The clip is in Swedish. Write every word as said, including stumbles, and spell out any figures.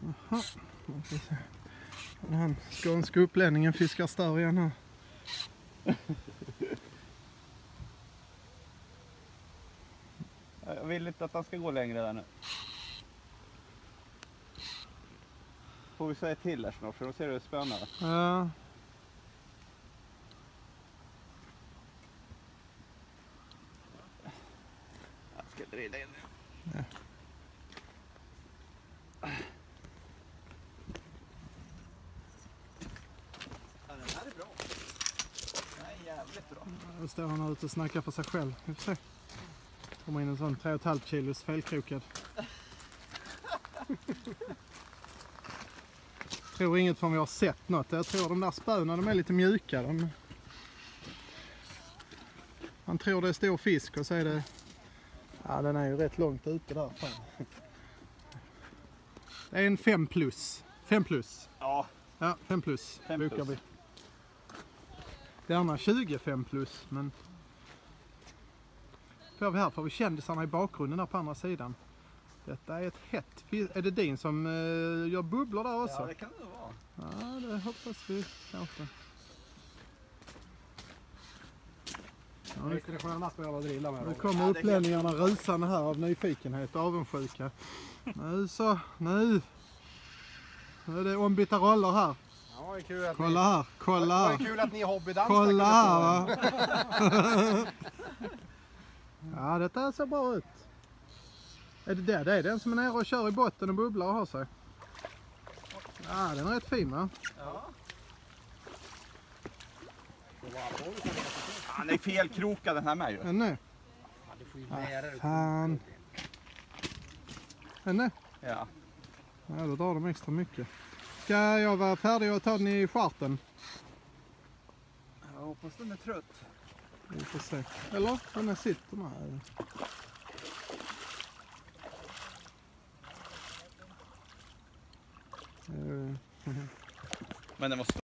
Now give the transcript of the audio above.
Jaha, man får se. Han skånska upplänningen fiskar stör igen här. Jag vill inte att han ska gå längre där nu. Får vi säga till här snart, för då ser du spännande. Ja. Jag ska drilla in nu. Ja. Ja, den här är bra. Den här är jävligt bra. Nu står han ute och snackar för sig själv. Vi får se. Kommer in en sån tre komma fem kilos felkrokad. Jag tror inget från vi har sett något. Jag tror de där spöna, de är lite mjuka. De... Han tror det är stor fisk och så är det... Ja, den är ju rätt långt ute där. Det är en fem plus. fem plus. Ja. Ja, fem plus. fem Brukar plus. vi. Gärna tjugofem plus, men... Får vi här får vi kändisarna i bakgrunden där på andra sidan. Detta är ett hett fisk. Är det din som uh, gör bubblor där också? Ja, det kan det vara. Ja, det hoppas vi kanske. Ja, nu, nu kommer upplänningarna rusande här av nyfikenhet och avundsjuka. Nu så, nu. Nu är det ombytta roller här. Ja, det är kul att Kolla här, kolla här. här. Det är kul att ni är hobbydanskar. Kolla här va. Ja, detta ser bra ut. Är det det? Det är den som är nere och kör i botten och bubblar och har sig. Ja, den är rätt fin va? Ja. Han är felkrokad den här med ju. Den är. Ja, fan. Den är. Ja. Ja, då drar de extra mycket. Ska jag vara färdig och ta den i skärten? Jag hoppas den är trött. Vi får se. Eller? Den är sitter med. Men den var